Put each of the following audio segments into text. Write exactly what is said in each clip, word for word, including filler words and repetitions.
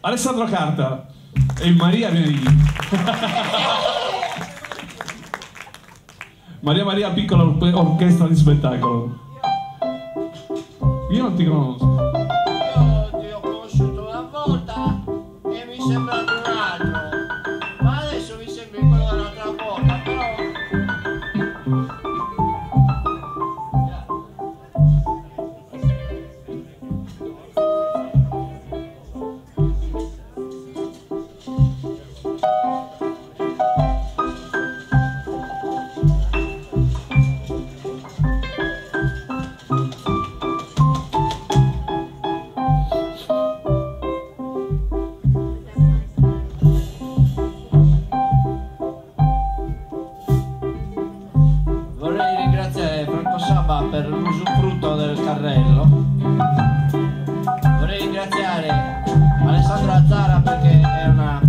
Alessandro Carta e il Maria viene lì. Maria Maria, piccola orchestra di spettacolo. Io non ti conosco. Io ti ho conosciuto una volta e mi sembra di un altro, ma adesso mi sembri quello dell'altra volta, però... per l'usufrutto del carrello. Vorrei ringraziare Alessandro Azzara perché è una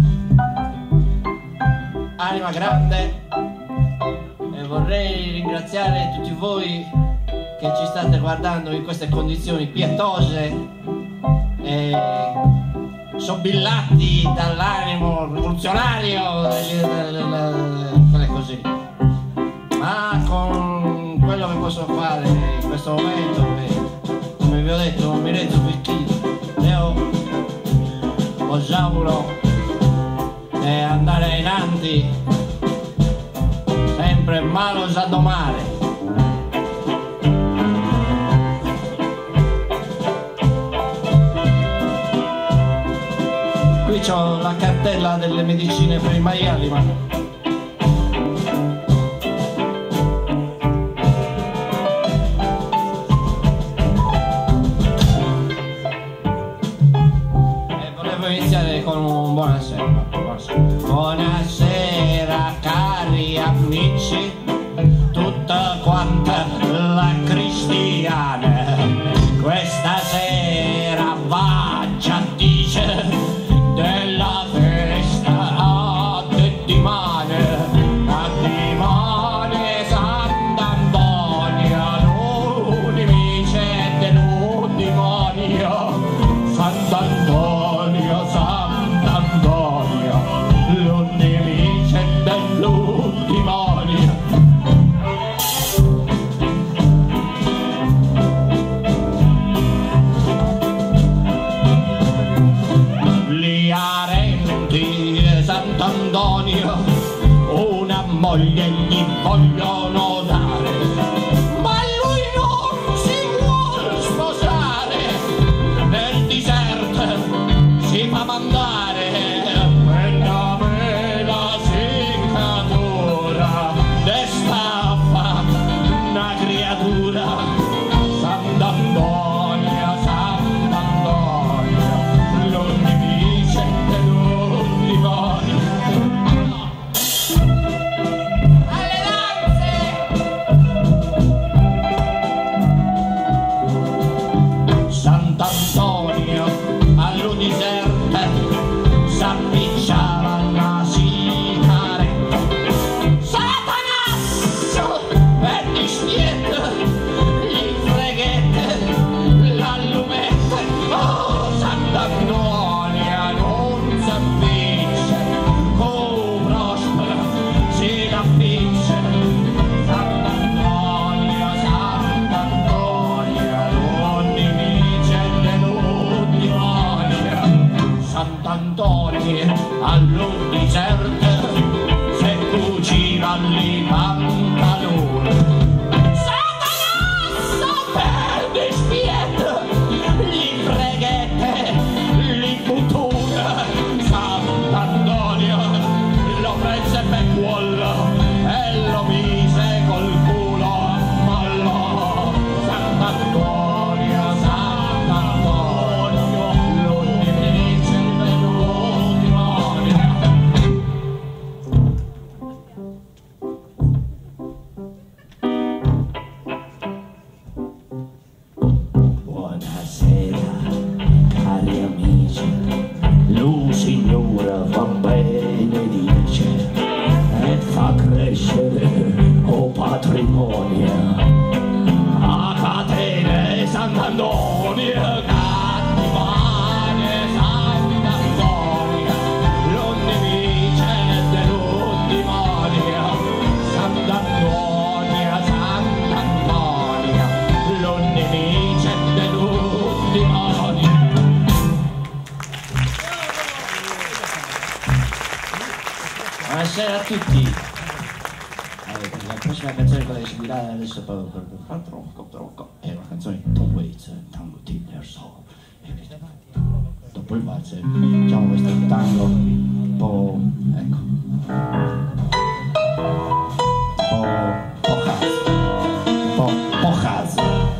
anima grande, e vorrei ringraziare tutti voi che ci state guardando in queste condizioni pietose e sobillati dall'animo rivoluzionario, quelle così, ma con quello che posso fare in questo momento, che, come vi ho detto, non mi resto più schifo. Io voglio eh, andare in avanti sempre malo a domare. Qui c'ho la cartella delle medicine per i maiali, ma iniziare con un buonasera. Buonasera, buonasera cari amici, tutta quanta la cristiana, questa sera va già dice della festa a Dimane, a Dimane Sant'Antonia, l'unimice dell'Udimonio, Sant'Antonia. Sant'Antonio, una moglie gli vogliono dare, ma lui non si vuole sposare, nel deserto si fa mandare quella bella seccatura, destaffa una creatura. Sant'Antonia, Sant'Antonia, l'unimice dell'Udimonio. Sant'Antonio all'Udiserta s'appicciava una sigaretta. Satanasso per dispietto gli freghette l'allumette. Oh, Sant'Antonia non s'appiccia, oh prospera si l'appiccia. Sant'Antonia, Sant'Antonia, l'unimice dell'Udimonio. Sant'Antonia all'Udiserta se cuciva i pantaloni. Satanasso per dispieto gli freghette li buttura. Sant'Antonio lo prese per cuollo e lo mise col culo a mollo. Sant'Antonio, Sant'Antonio, l'unimice dell'Udimonio. Buonasera cari amici, lui signora fa benedice e fa crescere o patrimonio a catene Sant'Antonio, Cattivane Sant'Antonio. buonasera a tutti. Allora, la prossima canzone che seguirà adesso per, per, per, per tronco, tronco, è una canzone di Tom Waits, Tango Till Soul. Dopo il valzer diciamo questo è un tango un po', ecco, un po', po' jazz, un po', po' jazz.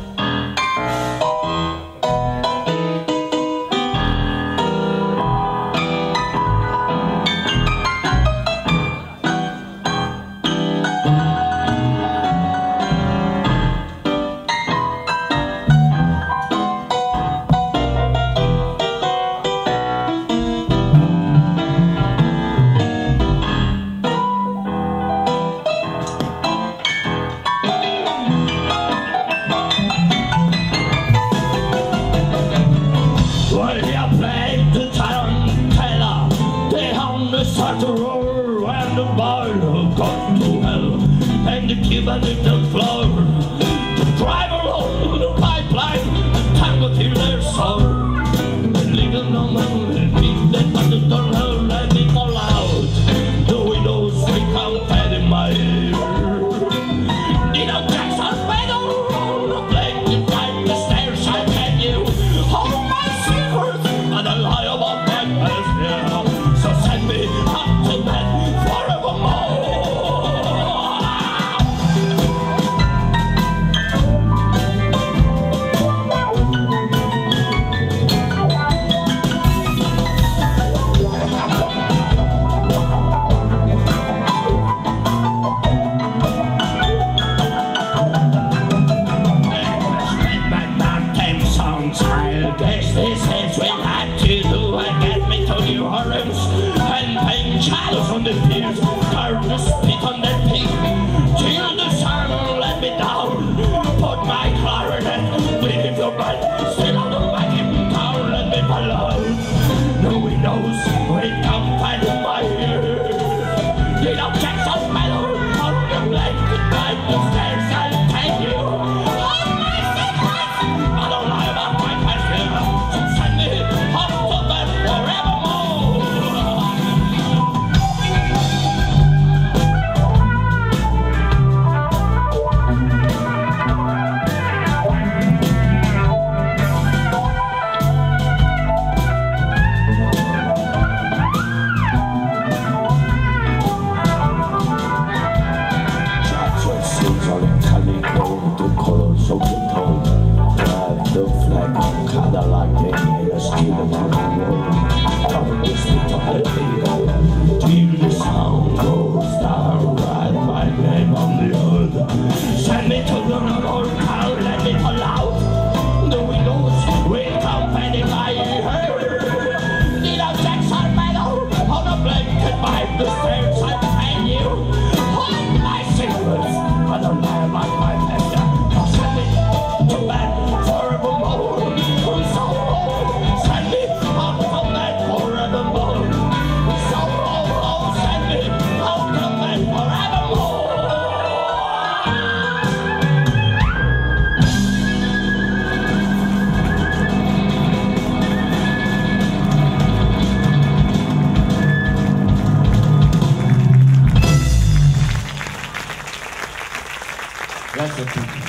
Grazie a tutti.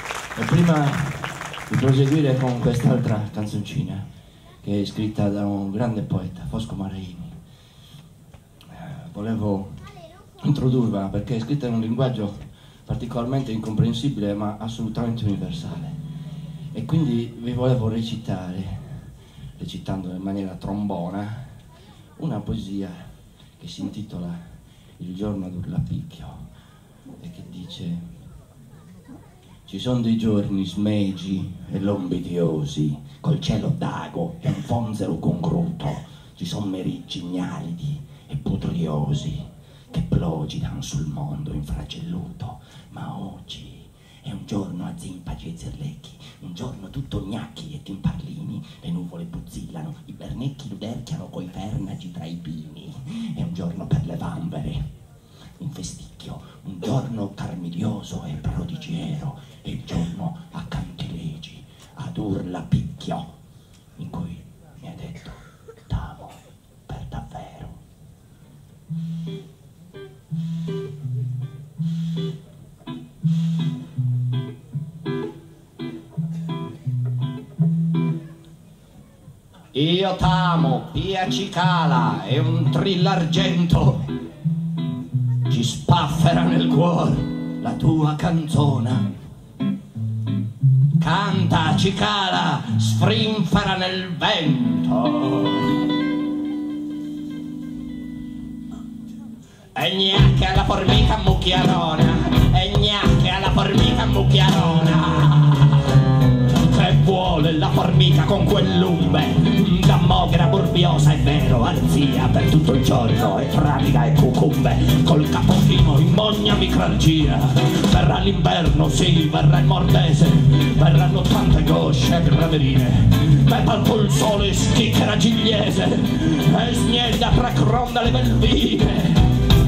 E prima di proseguire con quest'altra canzoncina che è scritta da un grande poeta, Fosco Maraini, eh, volevo introdurla perché è scritta in un linguaggio particolarmente incomprensibile ma assolutamente universale, e quindi vi volevo recitare, recitando in maniera trombona, una poesia che si intitola Il giorno d'Urlapicchio e che dice: ci sono dei giorni smegi e lombidiosi, col cielo d'ago e un fonzero congruto, ci sono meriggi ignaridi e putriosi che plogidan sul mondo infragelluto, ma oggi è un giorno a zimpagi e zerlecchi, un giorno tutto gnacchi e timparlini, le nuvole buzzillano, i bernecchi luderchiano coi fernagi tra i pini, è un giorno per le vanvere, un festicchio, un giorno carmiglioso e prodigiero, e il giorno a cantilegi, ad Urlapicchio, in cui mi hai detto t'amo per davvero. Io t'amo, Pia Cicala, e un trillargento ci spaffera nel cuore la tua canzona. Canta Cicala, sfrinfera nel vento. E gnacche alla formica mucchiarona, e gnacche alla formica mucchiarona. Che vuole la formica con quell'umbe? Dammogra burbiosa, è vero, arzia per tutto il giorno, e traviga e cucumbe, col capochino in mogna micralgia. Verrà l'inverno, sì, verrà il mordese, verranno tante gosce graverine, metal col sole schicchera gigliese, e snelda racronda le belvine.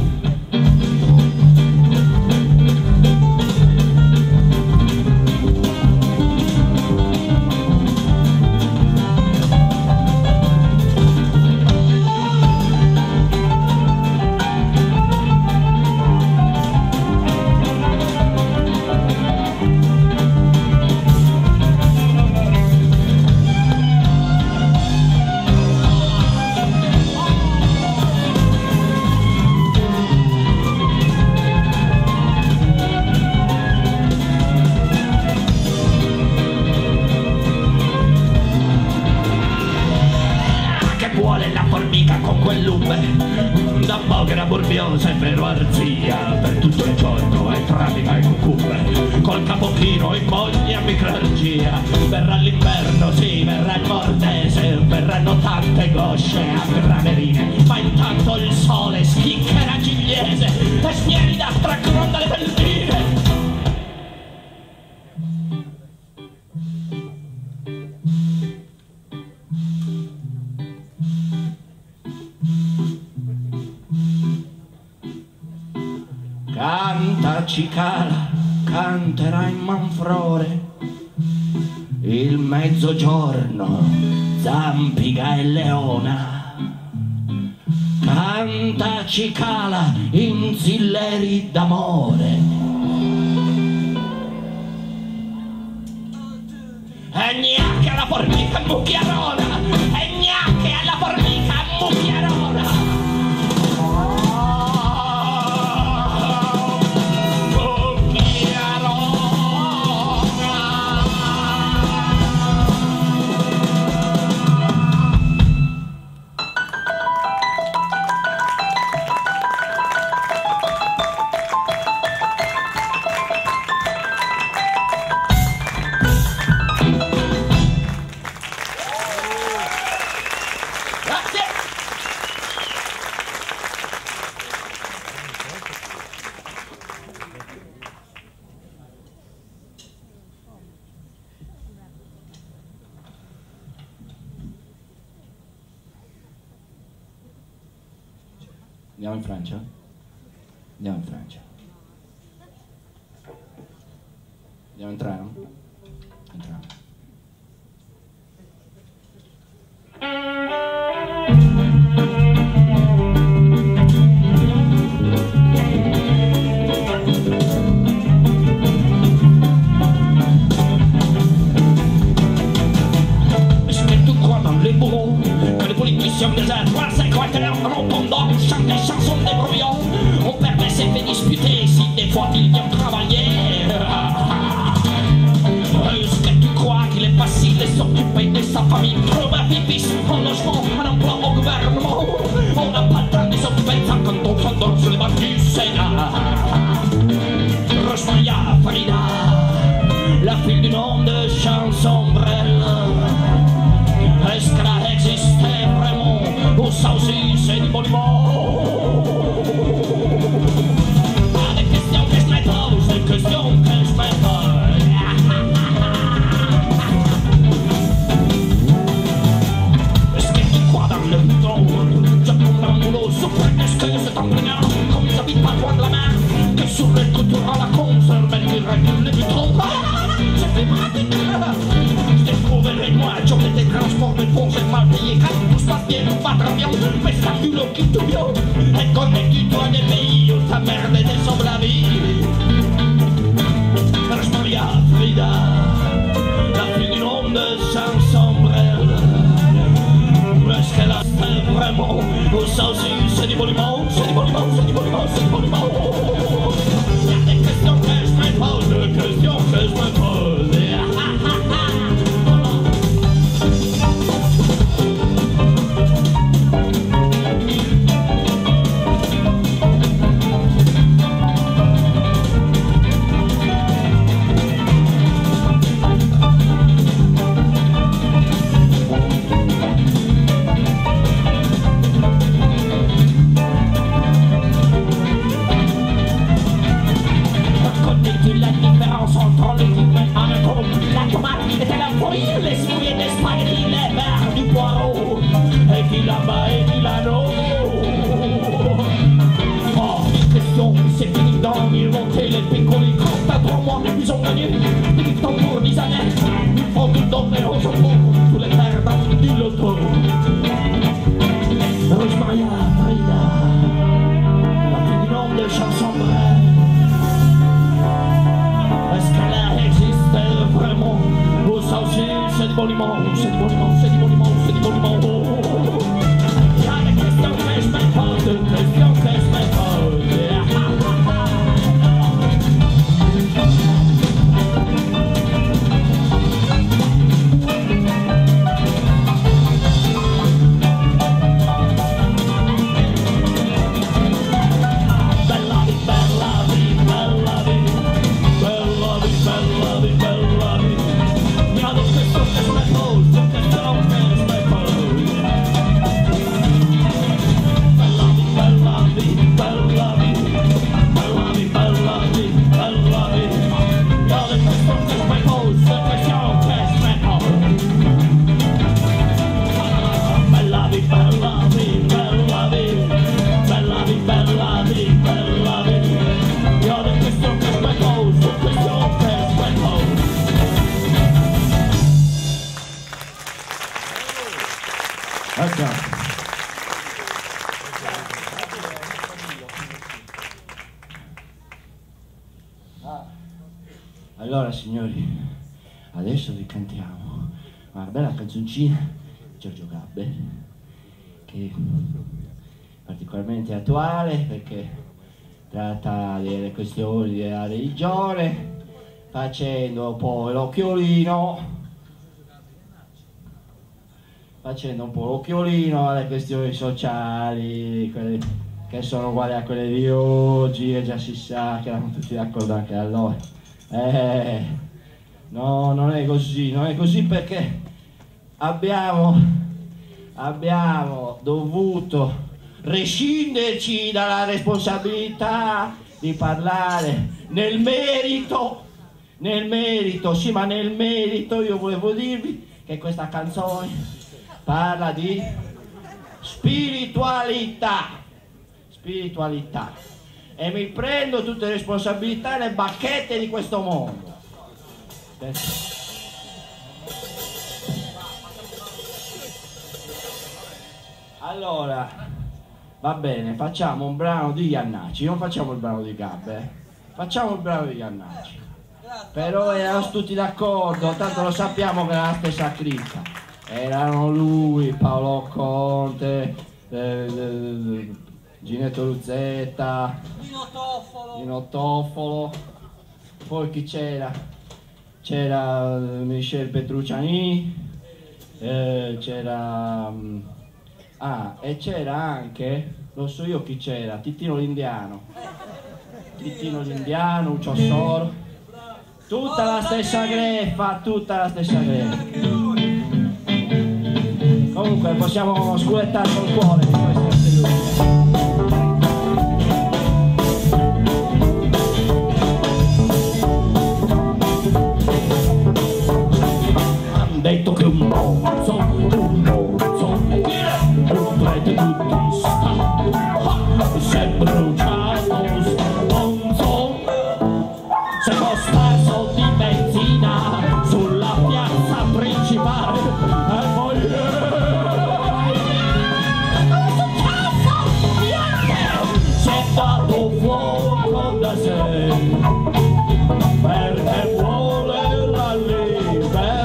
Dammogra burbiosa e vero arzia per tutto il giorno, e traviga e cucumbe, col capochino in moglia micralgia. Verrà l'inverno, sì, verrà il mordese, verranno tante gosce a graverine, ma intanto il sole schiccherà gigliese, e snelda racconta le belvine. Canta Cicala, canterà in Manfrore, il mezzogiorno, Zampiga e Leona. Canta Cicala in zilleri d'amore, e gnacche alla formica mucchiarona, e gnacche alla formica mucchiarona. Andiamo in Francia? Andiamo in Francia. Andiamo in treno? Entriamo. Est-ce que tu crois dans les bourreaux, que les politiciens des airs, c'est quoi que l'air en entendant chante des chansons des brouillons, on perdait ses fait disputer si des fois il vient travailler. Est-ce que tu crois qu'il est facile de s'occuper de sa famille, trouver un pipi, un logement, un emploi au gouvernement? On n'a pas le temps de s'occuper de ça quand on s'endort sur les bancs du Sénat. Rosemaya Farida, la fille du nom de Chansombrelle. Est-ce qu'elle a existé vraiment, ou ça aussi c'est du monument? Pas des questions que je me pose, des questions que je me pose. Est-ce que tu crois dans le temps, je tombe dans mon lot, souffre, est-ce que c'est en gagnant, comme ils habitent pas loin de la mer, que sur les couteaux à la conserve, elle règle les butrons? C'est fait pratique. Je t'ai trouvé les mois, j'en ai des transports de fonds, j'ai mal payé, quand tout se passe bien, pas très bien, mais ça tu le quitte tout bien. Et connecte-toi des pays où ta merde descend la vie. Rosemaya Farida, la fille du nom de Chansombrelle. piccoli contatruomo, bisogna niente di tambur di sanetta, il fondo doveroso fuoco sulle terra di lotto. Rosmaia, Frida, la più di nom del chansonnier. Est-ce que là existe vraiment? Ou ça aussi c'est du monument, c'est du monument, c'est du monument, c'est du monument. Il y a des questions que je me pose, des questions que je me pose. Allora signori, adesso vi cantiamo una bella canzoncina di Giorgio Gaber, che è particolarmente attuale perché tratta delle questioni della religione, facendo poi l'occhiolino facendo un po' l'occhiolino alle questioni sociali, quelle che sono uguali a quelle di oggi, e già si sa che erano tutti d'accordo anche allora. Eh, no, non è così, non è così perché abbiamo, abbiamo dovuto rescinderci dalla responsabilità di parlare nel merito, nel merito, sì, ma nel merito io volevo dirvi che questa canzone parla di spiritualità, spiritualità. E mi prendo tutte le responsabilità e le bacchette di questo mondo. Allora, va bene, facciamo un brano di Iannacci, non facciamo il brano di Gaber, facciamo il brano di Iannacci. Però erano tutti d'accordo, tanto lo sappiamo che era la stessa cricca. Erano lui, Paolo Conte, eh, eh, Ginetto Luzzetta, Nino Toffolo. Nino Toffolo, poi chi c'era? C'era Michel Petrucciani, eh, c'era... Ah, e c'era anche, lo so io chi c'era, Tittino l'Indiano. Tittino l'Indiano, Uccio Soro. Tutta la stessa greffa, tutta la stessa greffa. Comunque possiamo sculettare col cuore di queste anteriori. Detto che un mozzo, un mozzo, un prete buddista, si è bruciato stronzo, si è costato di benzina sulla piazza principale e poi si è dato fuoco da sé perché vuole la libertà.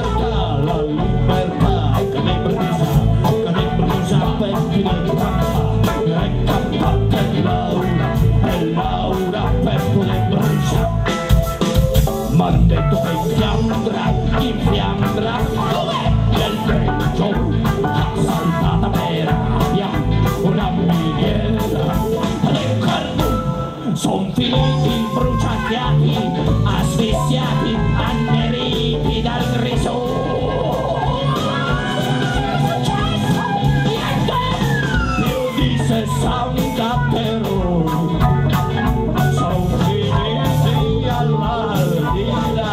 Ma han detto che in Fiandra, in Fiandra, dov'è nel Belgio, ha saltata per aria una miniera del carbone, son finiti bruciacchiati, asfissiati, anneriti dal riso. sessanta però sono finiti all'aldilà.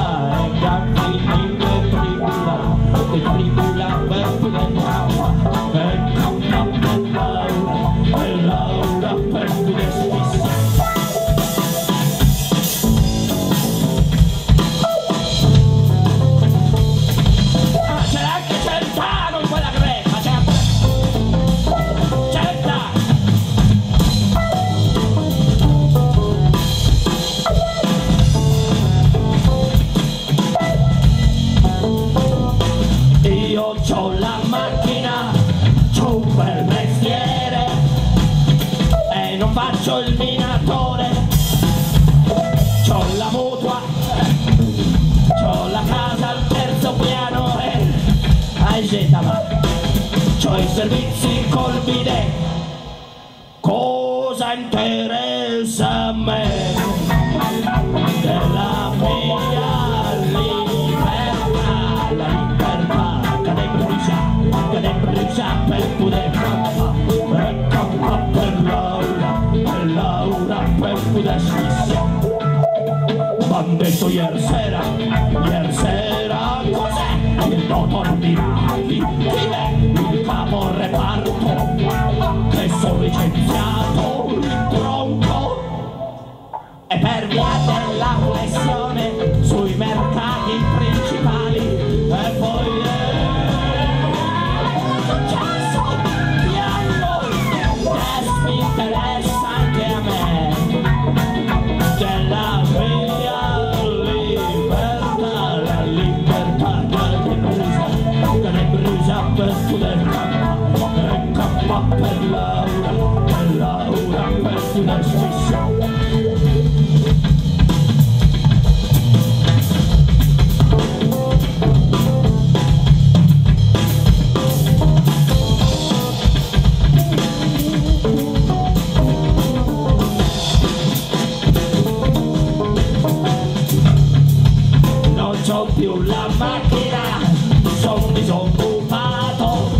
fai servizi col bidet, cosa interessa a me della mia libertà? La libertà che ne brucia, che ne brucia per poter campa, e campa per Laura, per Laura per poter stessa. M'han detto ieri sera, ieri sera cos'è? Il dottor Miragli, chi è? Il capo reparto, che sono licenziato in tronco. E per via della flessione sui mercati principali, e poi successo piano, e mi interessa anche a me della mia libertà, la libertà che ne brucia, che ne brucia per poter campare, e campa per Laura, per Laura per poter stessa. Più la macchina, son disoccupato,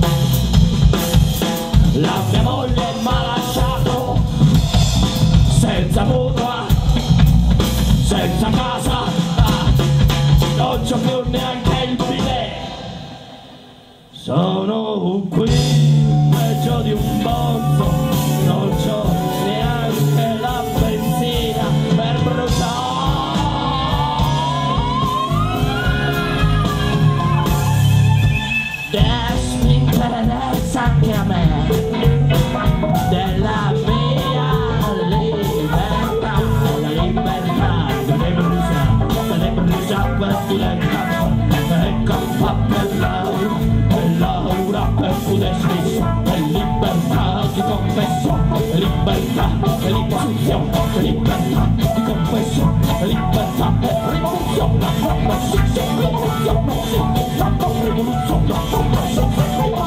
la mia moglie m'ha lasciato senza mutua, senza casa, ah, non c'ho più neanche il bidet, sono qui peggio di un bonzo, non c'ho neanche la benzina per bruciare. Mi interessa anche a me della mia libertà, la libertà che ne brucia, che ne brucia per poter campare, e campa per Laura, per Laura per poter stessa, e libertà di confesso, libertà e riposizione, libertà di confesso, libertà e rivoluzione, rivoluzione, rivoluzione, rivoluzione.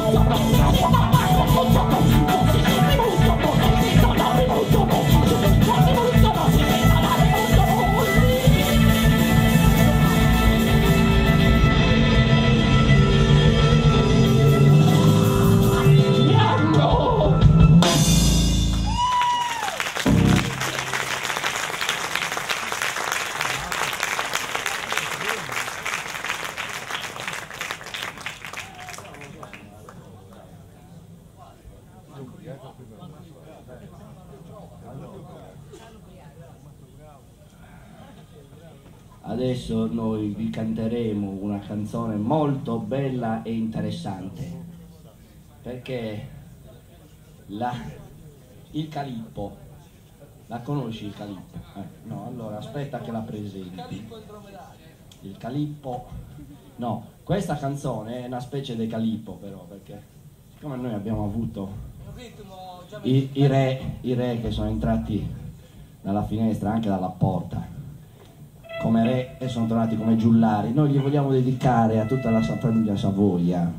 Adesso noi vi canteremo una canzone molto bella e interessante, perché la, il Calippo, la conosci il Calippo? Eh, no, allora aspetta che la presenti. Il Calippo, no, questa canzone è una specie di Calippo però, perché siccome noi abbiamo avuto i, i, re, i re che sono entrati dalla finestra, anche dalla porta, come re e sono tornati come giullari, noi gli vogliamo dedicare a tutta la famiglia Savoia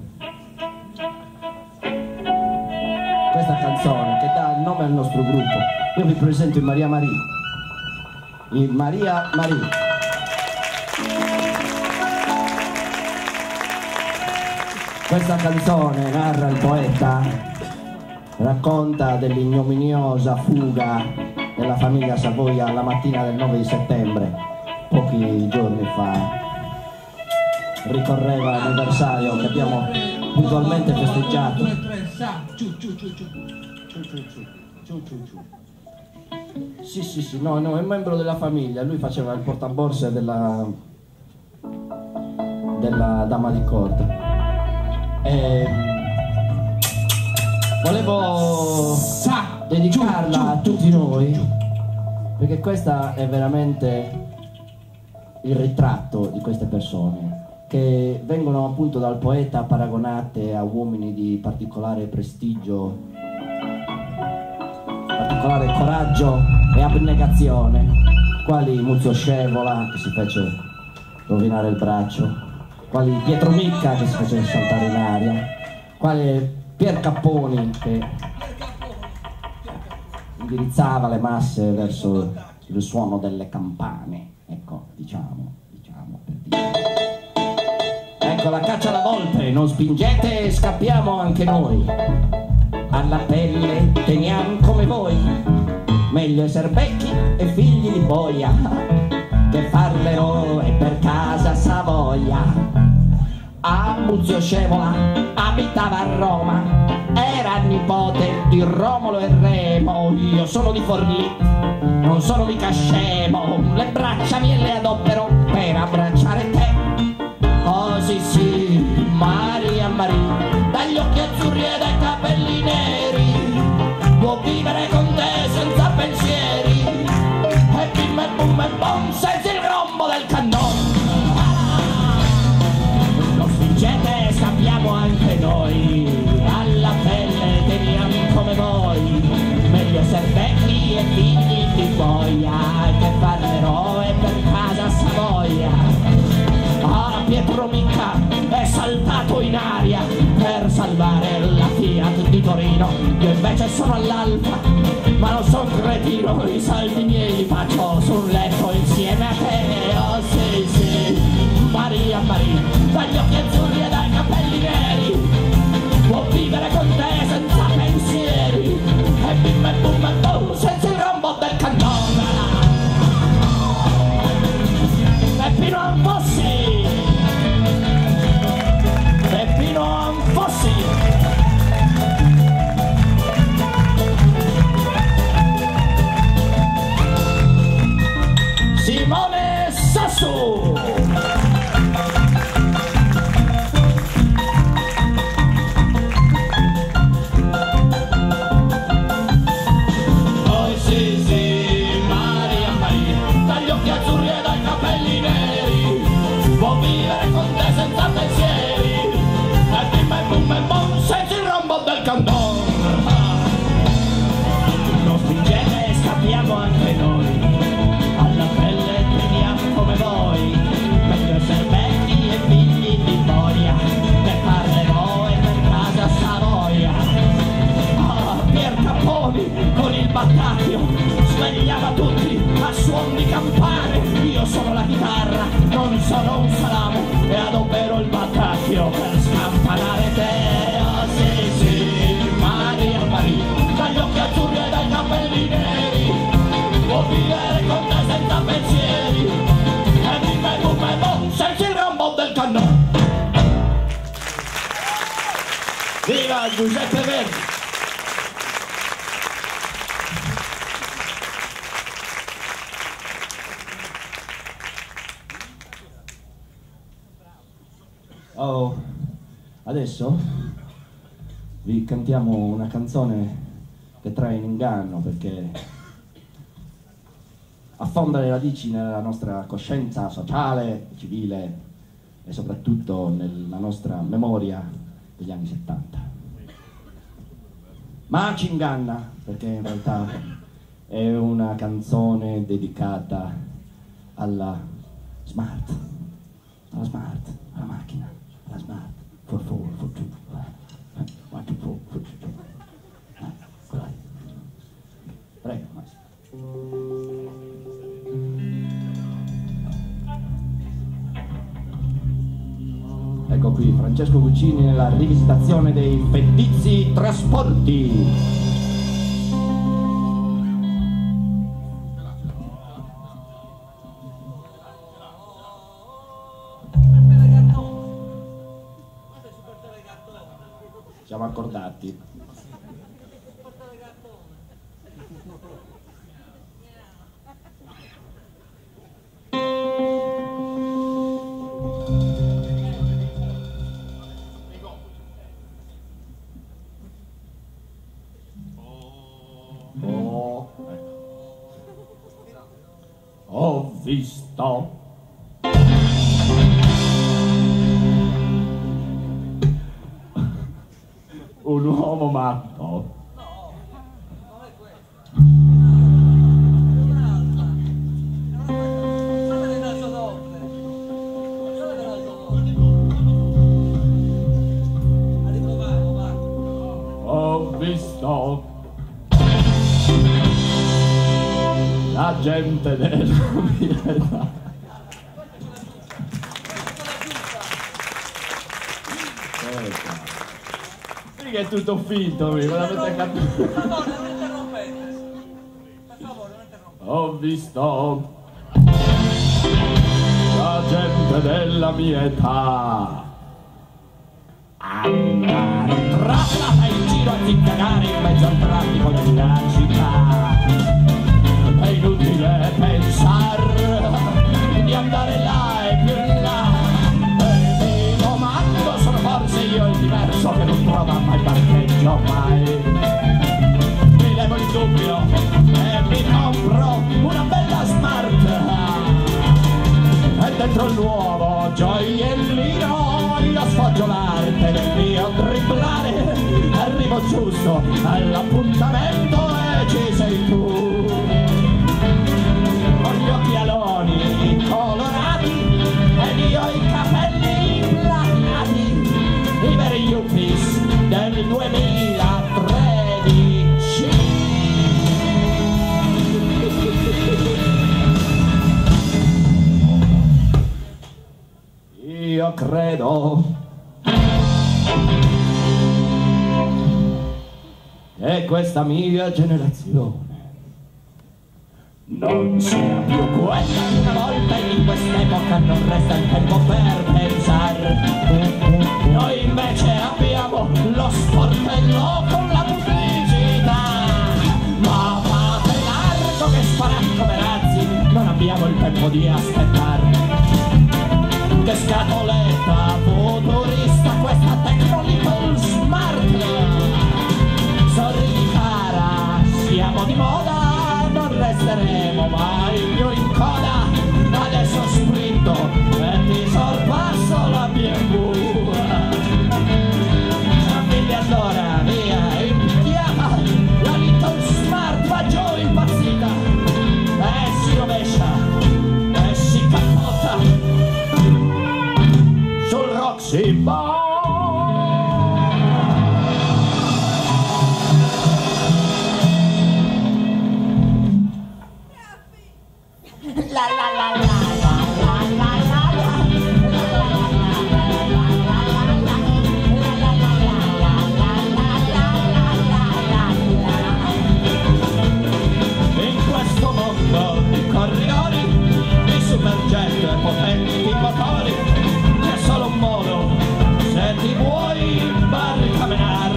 questa canzone che dà il nome al nostro gruppo. Io vi presento in Maria Maria, in Maria Maria. Questa canzone, narra il poeta, racconta dell'ignominiosa fuga della famiglia Savoia la mattina del nove di settembre. Pochi giorni fa ricorreva l'anniversario che abbiamo puntualmente festeggiato. Sì, sì, sì, no, no, è membro della famiglia, lui faceva il portaborse della, della dama di corte. E volevo dedicarla a tutti noi, perché questa è veramente il ritratto di queste persone che vengono appunto dal poeta paragonate a uomini di particolare prestigio, particolare coraggio e abnegazione, quali Muzio Scevola che si fece rovinare il braccio, quali Pietro Micca che si fece saltare in aria, quale Pier Capponi, che indirizzava le masse verso il suono delle campane, ecco, diciamo, diciamo per dire. Ecco la caccia alla volpe, non spingete e scappiamo anche noi, alla pelle teniamo come voi, meglio essere becchi e figli di boia, che far l'eroe per casa Savoia. A Muzio Scevola abitava a Roma, era nipote di Romolo e Remo, io sono di Forlì, non sono mica scemo, le braccia mie le adopero per abbracciare te. Così sì, Maria Maria, dagli occhi azzurri e dai capelli neri, può vivere con te senza pensieri, e bim e bum e bom, senza il rombo del cannone. Non spingete, scappiamo anche noi, alla pelle teniamo come voi, meglio essere vecchi e figli di boia, che far l'eroe per casa Savoia. Ah, Pietro Micca è saltato in aria per salvare la Fiat di Torino, io invece sono all'Alfa, ma non sono cretino, i salti miei li faccio sul letto insieme a te. Oh sì sì, Maria Maria, dagli occhi azzurri e dai capelli neri, può vivere con te senza pensieri, e bim e bum e bum, senza il rombo del cannone. Peppino Anfossi, Peppino Anfossi. Simone Sasso. Non spingete, scappiamo anche noi, alla pelle teniamo come voi, meglio essere vecchi e figli di boia, che far l'eroe per casa Savoia. Ah, Pier Capponi con il battacchio svegliava tutti a suon di campane, io sono la chitarra, non sono un salamo, e adopero il battacchio per scampanare te. Oh sì sì, Maria Maria, dagli occhi azzurri e dai capelli neri, può vivere con te senza pensieri, e bim e bum e bom, senza il rombo del cannone. Viva Giuseppe Verdi! Oh, adesso vi cantiamo una canzone che trae in inganno perché affonda le radici nella nostra coscienza sociale, civile e soprattutto nella nostra memoria degli anni settanta. Ma ci inganna perché in realtà è una canzone dedicata alla smart, alla smart, alla macchina, alla smart, for four, for two, one, two, four, for two. Prego, maestro. Ecco qui Francesco Guccini nella rivisitazione dei Feddizi Trasporti. Siamo accordati. Oh, ho visto un uomo matto. gente della mia età. Sì che è tutto finto, mi l'avete capito? Per favore, non interrompete. Per favore, non interrompete. Ho visto la gente della mia età andare trascinata in giro a ziccagare in mezzo al traffico della città. È inutile pensare di andare là e più in là, e mi domando, sono forse io il diverso che non trova mai parcheggio mai. Mi levo il dubbio e mi compro una bella Smart, e dentro il nuovo gioiellino io sfoggio l'arte del mio dribblare. Arrivo giusto all'appuntamento e ci sei tu, con gli occhialoni colorati ed io i capelli platinati, i veri yuppies del duemilatredici. Io credo che questa mia generazione non sia più quella di una volta, e in quest'epoca non resta il tempo per pensare. Noi invece abbiamo lo sportello con la pubblicità, ma fate largo che sparate come razzi, non abbiamo il tempo di aspettare. Che scatoletta futurista questa Tecnolittle Smart, sorridi cara, siamo di moda, non resteremo mai più in coda. Adesso sprinto e ti sorpasso la B M W. Quindi allora via, impiama, la Little Smart va giù impazzita e si rovescia e si capotta sul Roxy Bar. La la la la la la la la In questo mondo di corridori, di superjet e potenti motori, c'è solo un modo se ti vuoi barcamenar.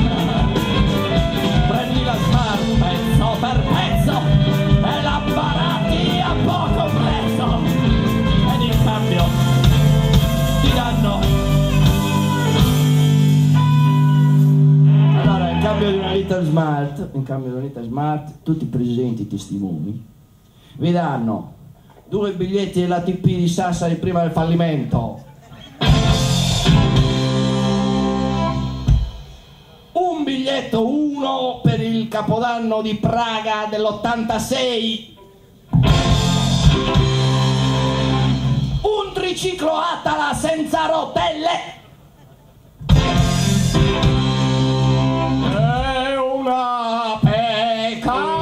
Prendi la Smart pezzo per pezzo e la baratti a poco prezzo, ed in cambio ti danno, allora in cambio di una Little Smart, in cambio di una Little Smart, tutti i presenti testimoni vi danno due biglietti della T P di Sassari prima del fallimento, un biglietto uno per il Capodanno di Praga dell'ottantasei, un triciclo Atala senza rotelle e una peca.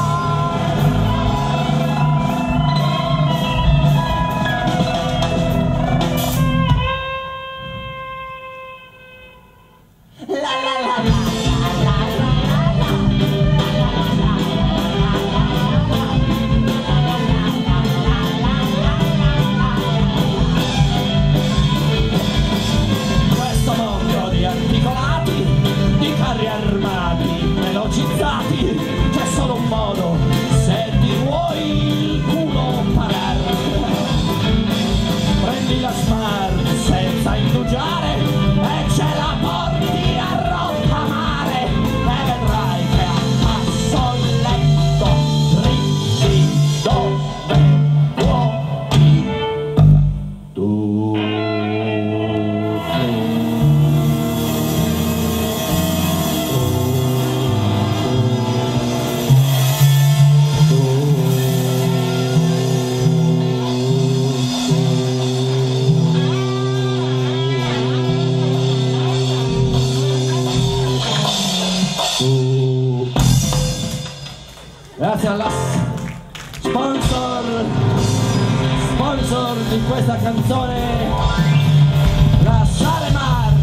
la la la la la la sponsor di questa canzone, la Saremar.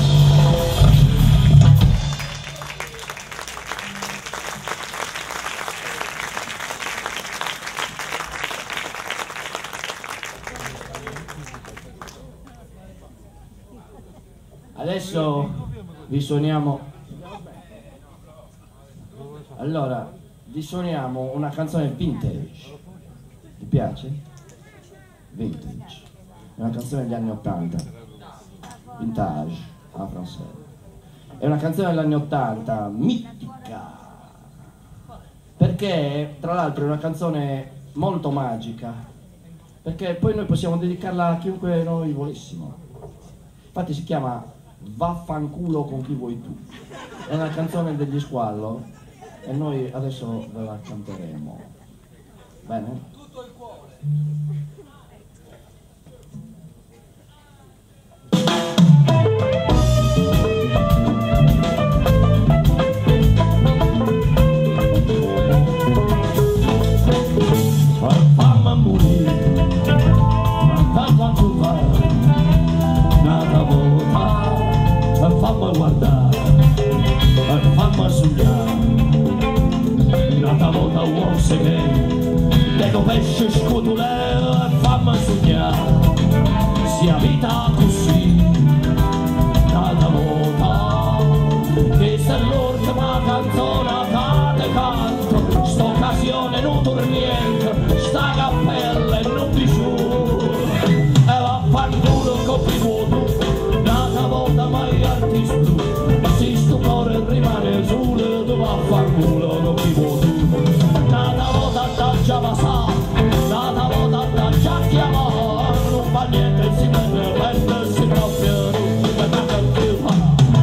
Adesso vi suoniamo, allora vi suoniamo una canzone vintage. Ti piace? Vintage, è una canzone degli anni ottanta, vintage a francese, è una canzone degli anni ottanta mitica, perché tra l'altro è una canzone molto magica, perché poi noi possiamo dedicarla a chiunque noi volessimo. Infatti si chiama Vaffanculo con chi vuoi tu, è una canzone degli Squallo e noi adesso ve la canteremo, bene? Tutto il cuore. Fammi morire, ma quanto fa, nata volta, fammi guardare, fammi sognare, nata volta once again, devo pesce scotolero, fammi sognare, sia vita così, nata volta, che se l'orca ma canzona cade canto, sta occasione non dormiente, sta cappella e non più, e vaffanculo coppi vuoto, nata volta mai artist blu, se sto cuore rimane solo, tu vaffanculo coppi vuoto, nata volta da già passà, nata volta da già chiamare, non fa niente, si mette verde, si proprio, non si mette più fa.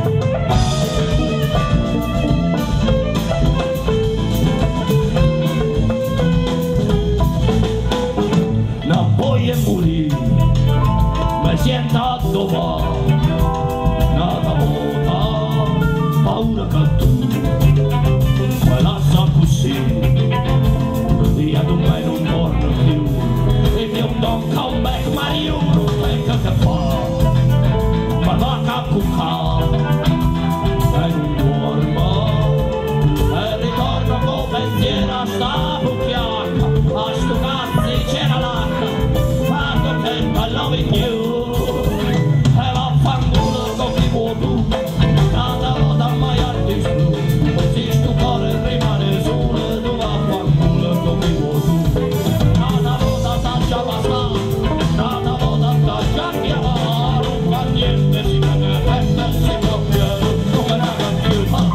Non voglio morire, mi sento dove, nata volta, paura che tu, mi lascia così, via da me non torno più, e mio don't come back, ma io non penso che fa, ma va a cuccare, e non dormo, e ritorno con pensiero a sta bucchiacca, a sto cazzo c'era l'acqua, quando che I love you, e vaffanculo con chi vuoi tu, nata volta mai artist blu, se sto cuore rimane solo, tu vaffanculo con chi vuoi tu, nata volta sta già passata, nata volta sta già chiamata, non fa niente, si vede verde, si proprio, non me ne va più fa.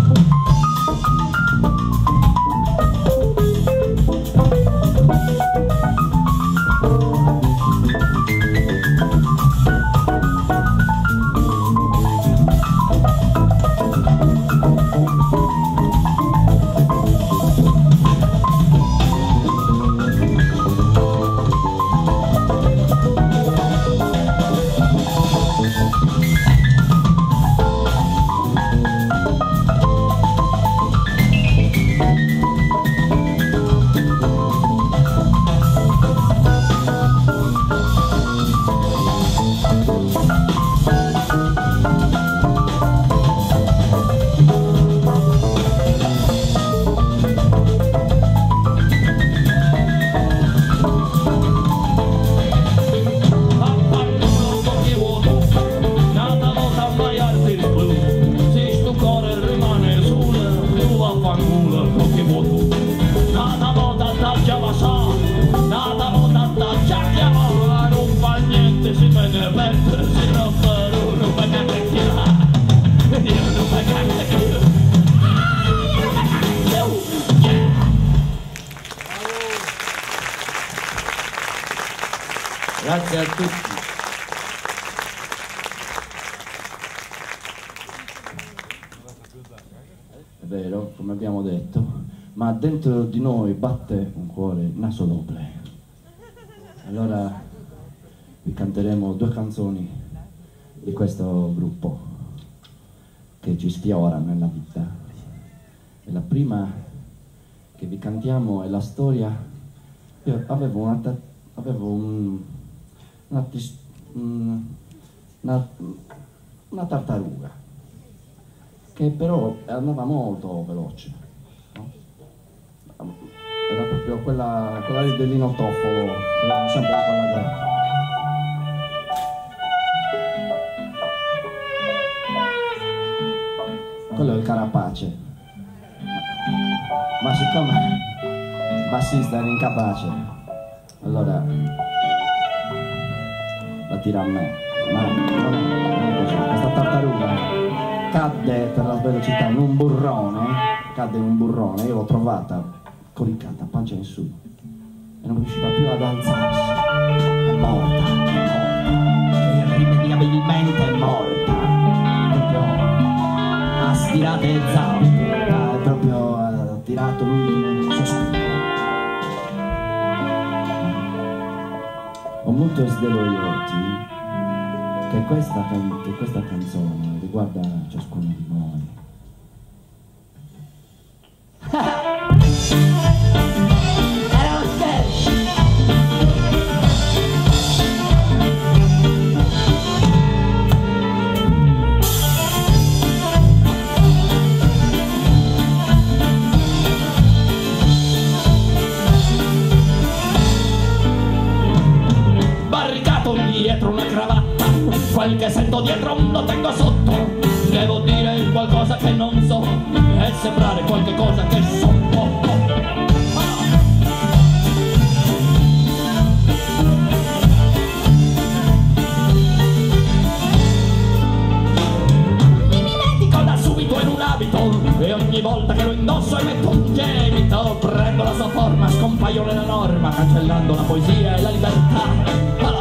Grazie a tutti. È vero, come abbiamo detto, ma dentro di noi batte un cuore naso noble. Allora vi canteremo due canzoni di questo gruppo che ci sfiora nella vita. E la prima che vi cantiamo è la storia. Io avevo una, avevo un, una, un, una, una tartaruga che però andava molto veloce, no? Era proprio quella, quella lì dell'inotoffolo, era sempre quella grande. Quello è il carapace, ma siccome il bassista era incapace, allora la tira a me. Ma non è, non è così. Questa tartaruga cadde per la velocità in un burrone, cadde in un burrone, io l'ho trovata coricata a pancia in su e non riusciva più ad alzarsi. È morta, è morta, irrimediabilmente è morta, proprio ha stirato le zampe, ha proprio ha tirato l'ultimo sospiro. Ho molto sdegno che questa, can che questa canzone riguarda ciascuno di noi. Era un scherzo. Barricato dietro una cravatta, quel che sento dietro lo tengo sotto. Devo dire qualcosa che non so e sembrare qualche cosa che so poco. Ah. Mi dimentico da subito in un abito e ogni volta che lo indosso emetto un gemito. Prendo la sua forma, scompaio nella norma, cancellando la poesia e la libertà. Ah.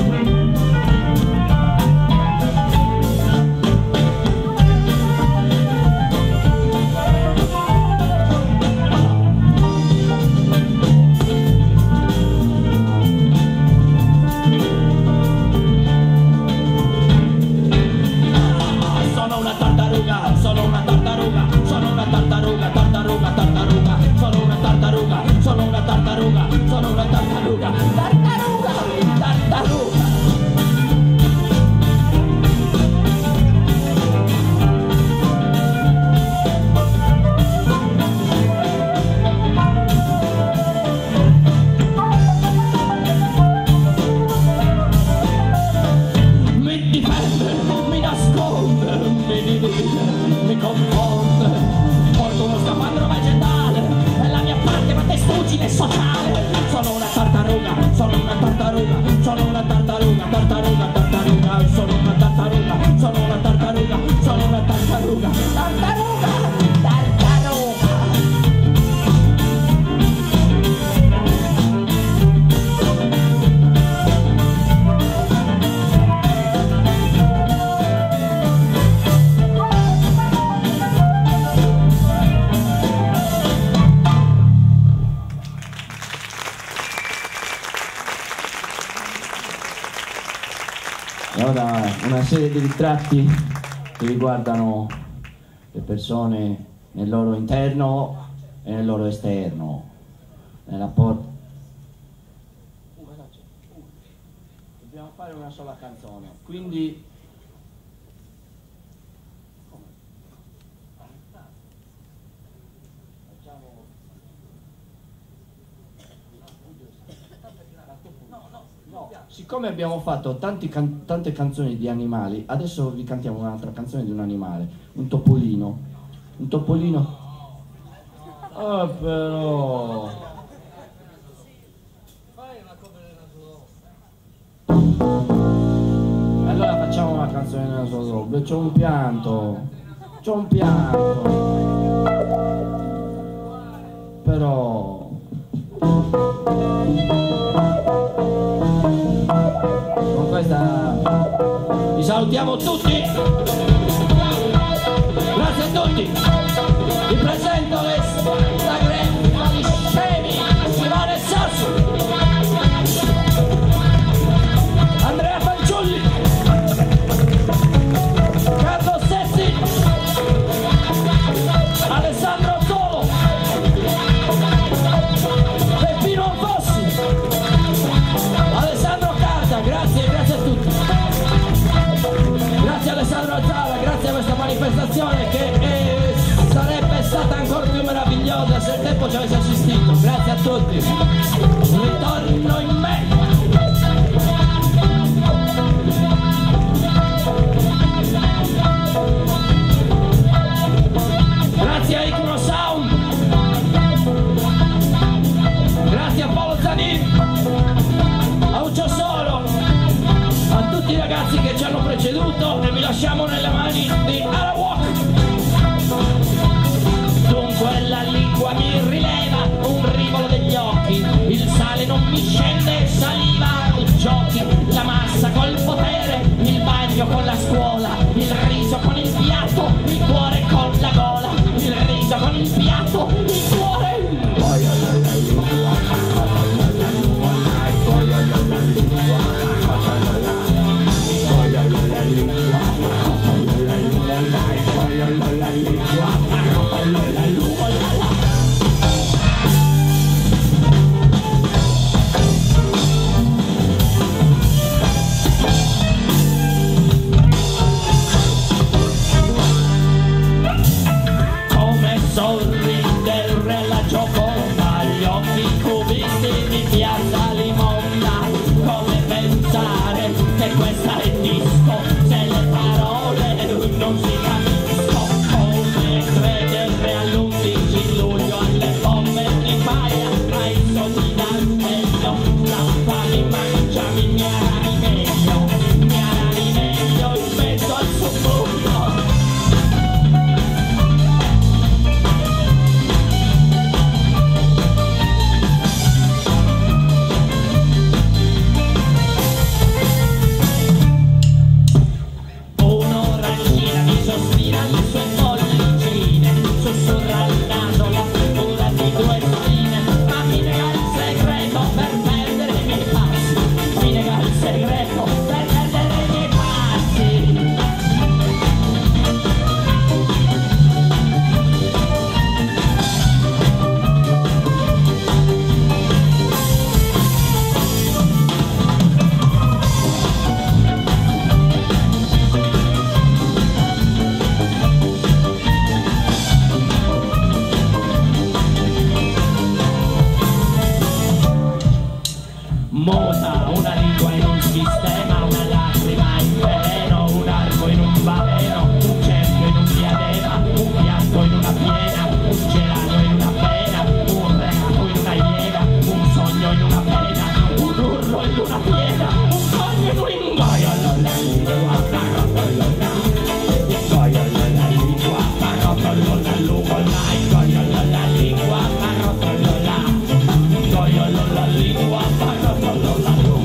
Una serie di ritratti che riguardano le persone nel loro interno e nel loro esterno, nella porta. Dobbiamo fare una sola canzone, quindi siccome abbiamo fatto tanti can tante canzoni di animali, adesso vi cantiamo un'altra canzone di un animale, un topolino. Un topolino. Ah, però. Allora facciamo una canzone nella sua roba. C'ho un pianto. C'ho un pianto. Però. Con questa vi salutiamo tutti, grazie a tutti, vi presento questa gremma di scemi, Simone Sassi, Andrea Fanciulli, Carlo Sessi, Alessandro Solo, Peppino Fossi, tutto e vi lasciamo nelle mani di Arawak. Dunque la lingua mi rileva un rivolo degli occhi, il sale non mi scende saliva, giochi la massa col potere, il bagno con la scuola, il riso con il piatto, il cuore con la gola, il riso con il piatto, il cuore. Questa è disco, se le parole non si capisco, come credere all'undici luglio alle bombe di paia, ai soldi dal meglio, lampami, mangiami, mi arani meglio, mi arani meglio in mezzo al suburbio. Mota, una lingua in un sistema, una lacrima in veleno, un arco in un baleno, un cerchio in un diadema, un piatto in una piena, un gelano in una pena, un reato in una iena, un sogno in una pena, un urlo in una piena, un sogno in un ingoio. La lingua, ingoio la lingua, parrotolo la lingua, ingoio la lingua, parrotolo la, ingoio la lingua, parrotolo la lingua.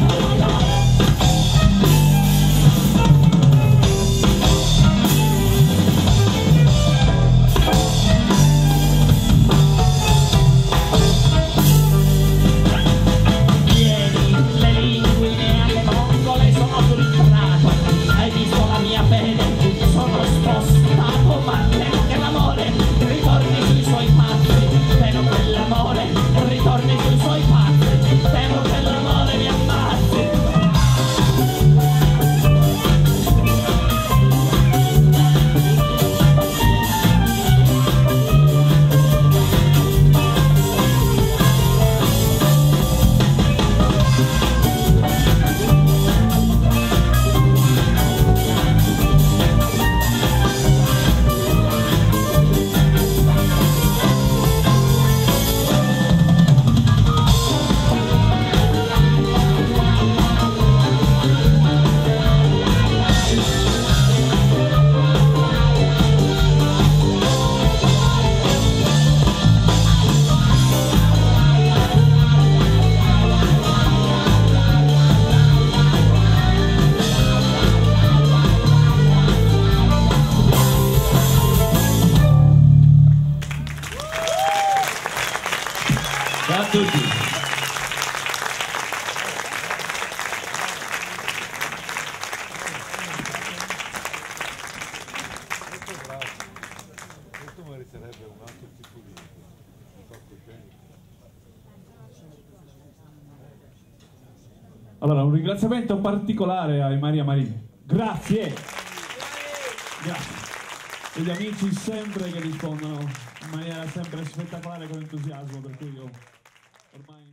Ciao a tutti. Questo meriterebbe un altro tipo di palcoscenico. Allora, un ringraziamento particolare ai Maria Marini. Grazie! Grazie. E gli amici sempre che rispondono in maniera sempre spettacolare con entusiasmo, per cui io ormai...